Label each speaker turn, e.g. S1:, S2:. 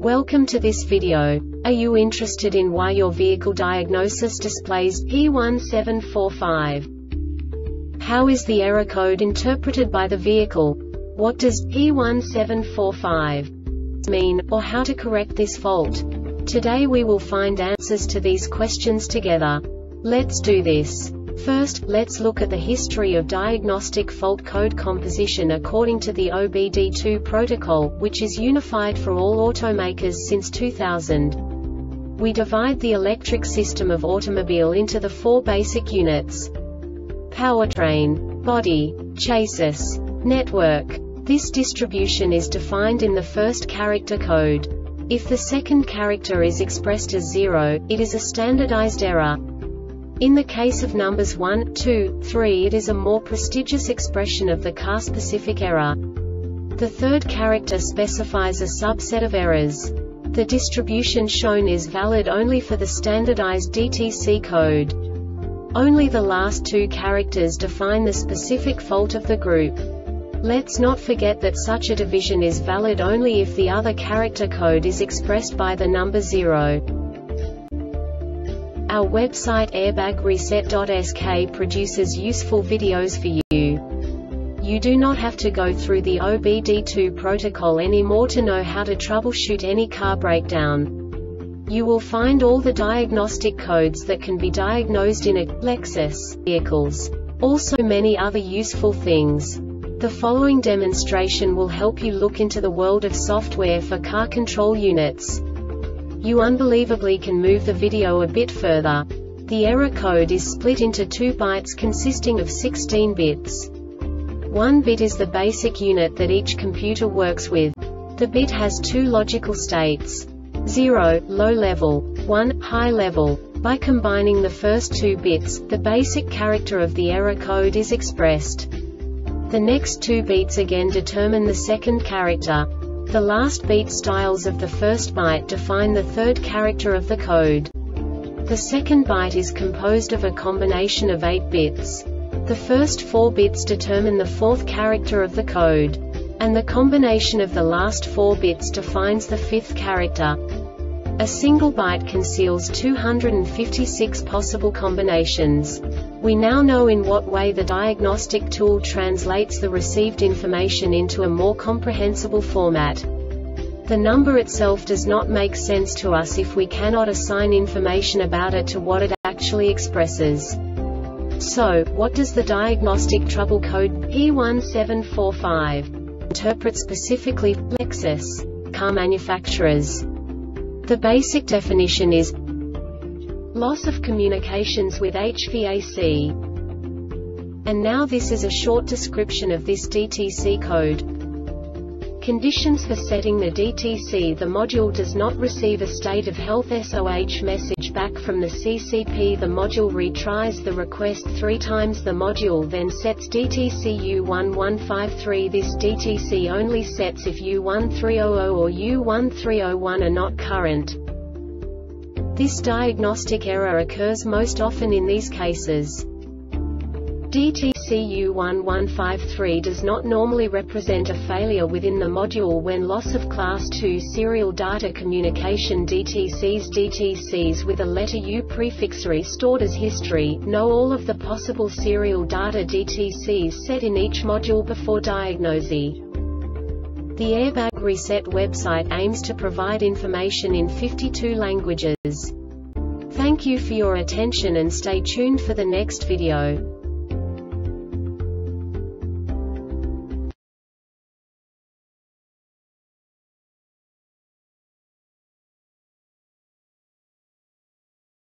S1: Welcome to this video. Are you interested in why your vehicle diagnosis displays P1745? How is the error code interpreted by the vehicle? What does P1745 mean, or how to correct this fault? Today we will find answers to these questions together. Let's do this. First, let's look at the history of diagnostic fault code composition according to the OBD2 protocol, which is unified for all automakers since 2000. We divide the electric system of automobile into the four basic units: powertrain, body, chassis, network. This distribution is defined in the first character code. If the second character is expressed as 0, it is a standardized error. In the case of numbers 1, 2, 3, it is a more prestigious expression of the car-specific error. The third character specifies a subset of errors. The distribution shown is valid only for the standardized DTC code. Only the last two characters define the specific fault of the group. Let's not forget that such a division is valid only if the other character code is expressed by the number 0. Our website airbagreset.sk produces useful videos for you. You do not have to go through the OBD2 protocol anymore to know how to troubleshoot any car breakdown. You will find all the diagnostic codes that can be diagnosed in a Lexus vehicles. Also many other useful things. The following demonstration will help you look into the world of software for car control units. You unbelievably can move the video a bit further. The error code is split into 2 bytes consisting of 16 bits. 1 bit is the basic unit that each computer works with. The bit has 2 logical states: 0, low level, 1, high level. By combining the first 2 bits, the basic character of the error code is expressed. The next 2 beats again determine the second character. The last beat styles of the first byte define the third character of the code. The second byte is composed of a combination of 8 bits. The first 4 bits determine the fourth character of the code. And the combination of the last 4 bits defines the fifth character. A single byte conceals 256 possible combinations. We now know in what way the diagnostic tool translates the received information into a more comprehensible format. The number itself does not make sense to us if we cannot assign information about it to what it actually expresses. So, what does the diagnostic trouble code P1745 interpret specifically for Lexus car manufacturers? The basic definition is loss of communications with HVAC. And now this is a short description of this DTC code. Conditions for setting the DTC: the module does not receive a state of health SOH message back from the CCP. The module retries the request 3 times. The module then sets DTC U1153. This DTC only sets if U1300 or U1301 are not current. This diagnostic error occurs most often in these cases. DTC U1153 does not normally represent a failure within the module when loss of Class 2 serial data communication. DTCs with a letter U prefix are stored as history. Know all of the possible serial data DTCs set in each module before diagnosing. The Airbag Reset website aims to provide information in 52 languages. Thank you for your attention and stay tuned for the next video.